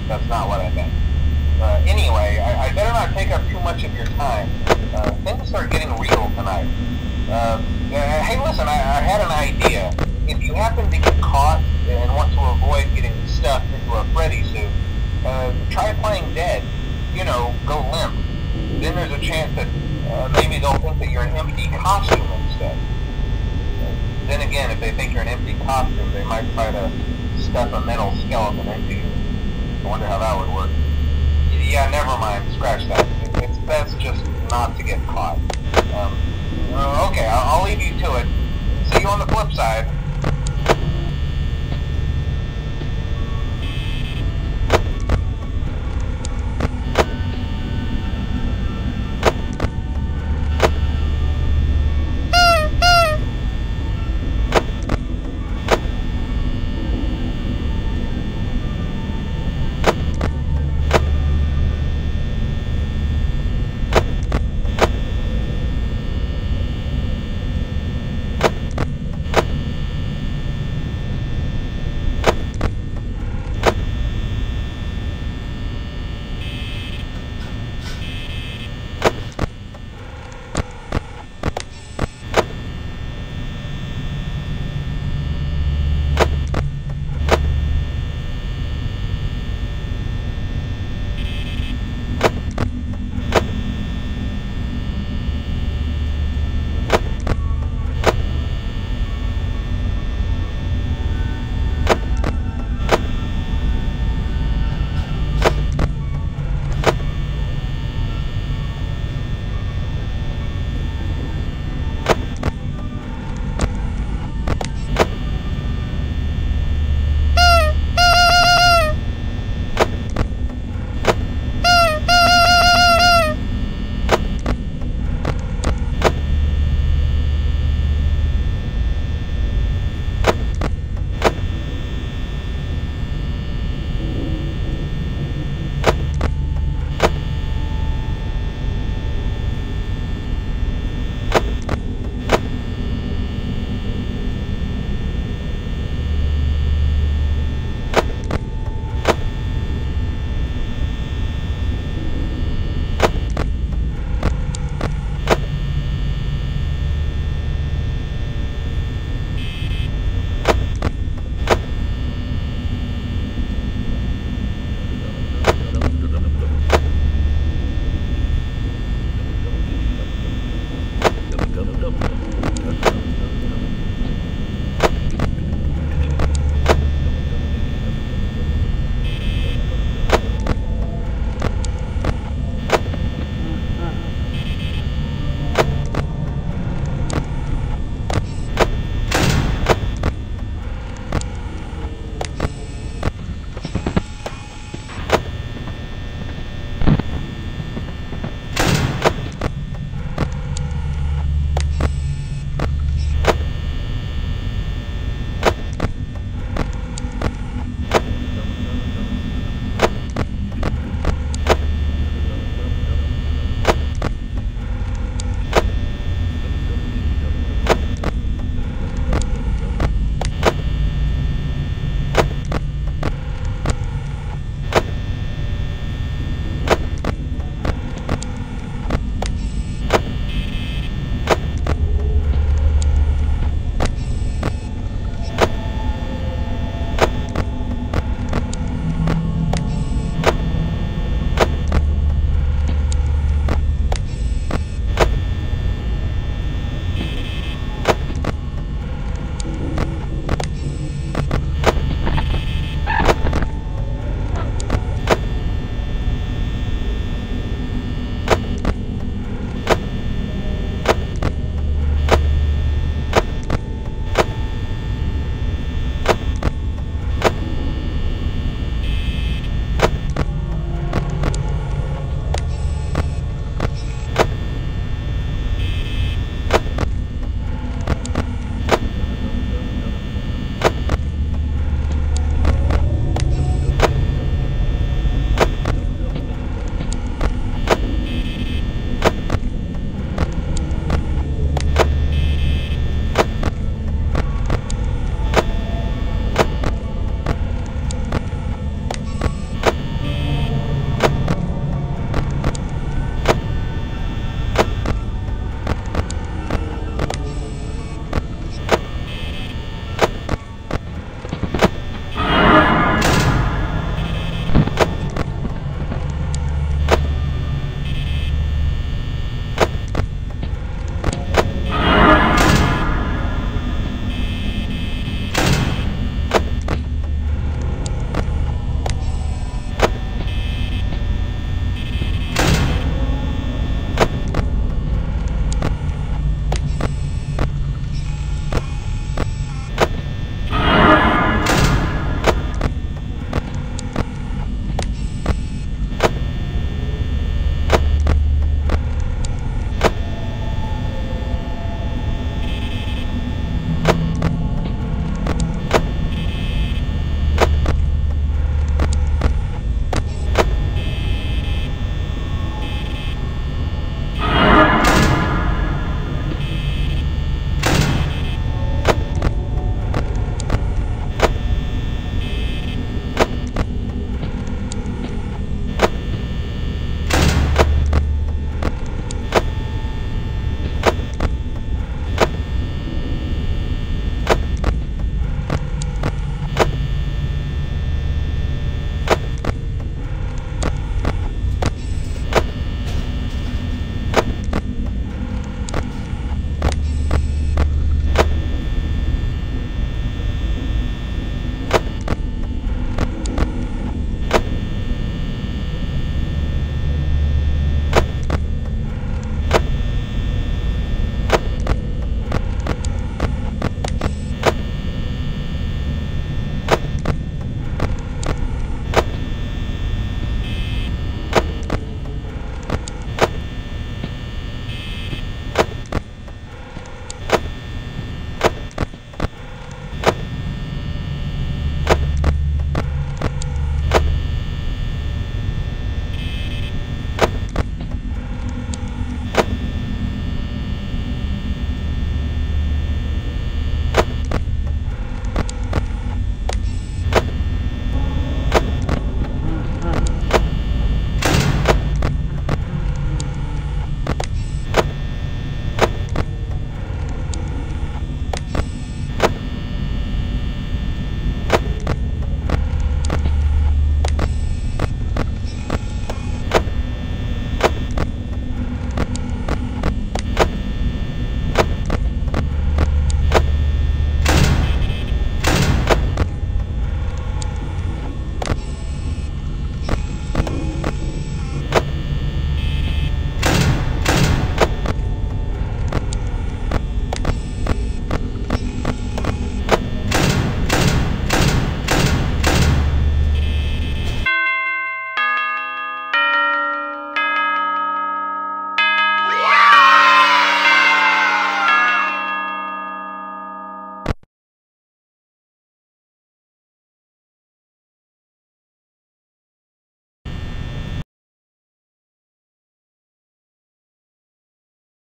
That's not what I meant. Anyway, I better not take up too much of your time. Things start getting real tonight. Hey, listen, I had an idea. If you happen to get caught and want to avoid getting stuffed into a Freddy suit, try playing dead. You know, go limp. Then there's a chance that maybe they'll think that you're an empty costume instead. Then again, if they think you're an empty costume, they might try to stuff a metal skeleton into you. I wonder how that would work. Yeah, never mind. Scratch that. It's best just not to get caught. Okay, I'll leave you to it. See you on the flip side.